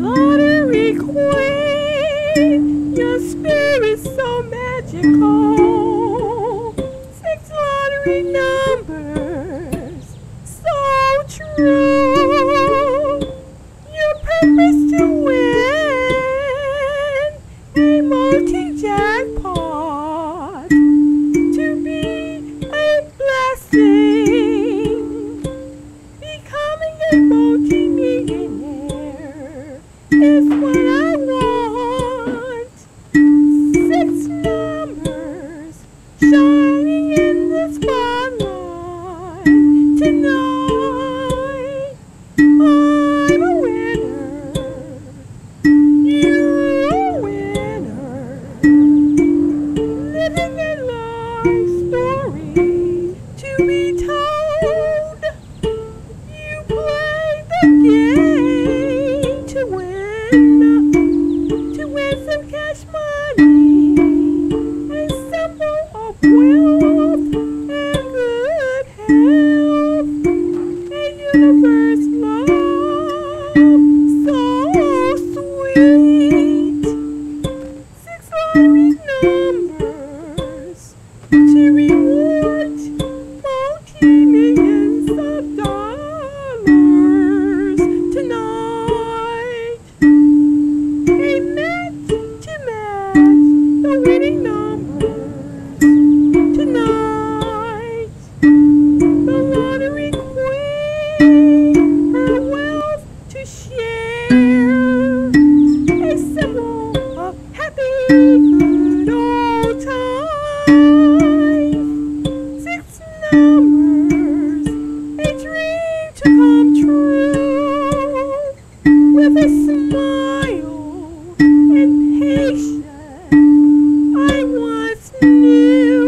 Lottery queen, your spirit's so magical. 6 lottery numbers, so true. Your purpose to win a multi-jackpot, to be a blessing, becoming a multi-millionaire is what I want. 6 numbers shining in the spotlight tonight. I'm a winner, you're a winner, living a life story to be told. You play the game to win some cash money, a symbol of wealth and good health, a universe love so sweet. 6 lottery numbers to reward multi-millions of dollars tonight. A match to match the winning numbers tonight. The lottery queen, her wealth to share, a symbol of happy good old times. 6 numbers, a dream to come true, with a smile and patience I once knew.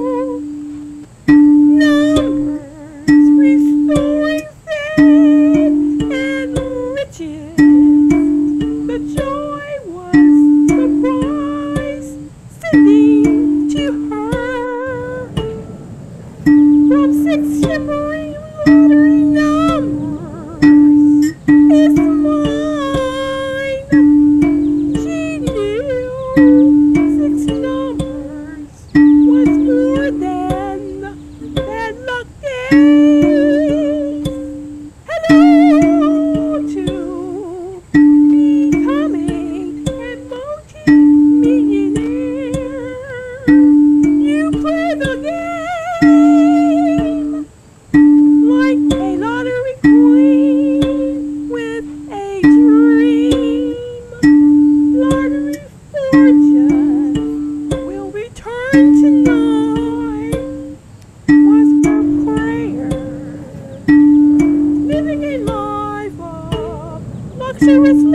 Numbers restoring faith and riches. The joy was the prize sending to her from 6 shimmering lottery numbers. It's mine. She knew 6 numbers was more than luck days. Hello to becoming a multi-millionaire. You play the game like a lottery queen with a dream. Lottery fortune will return tonight, was her prayer. Living a life of luxurious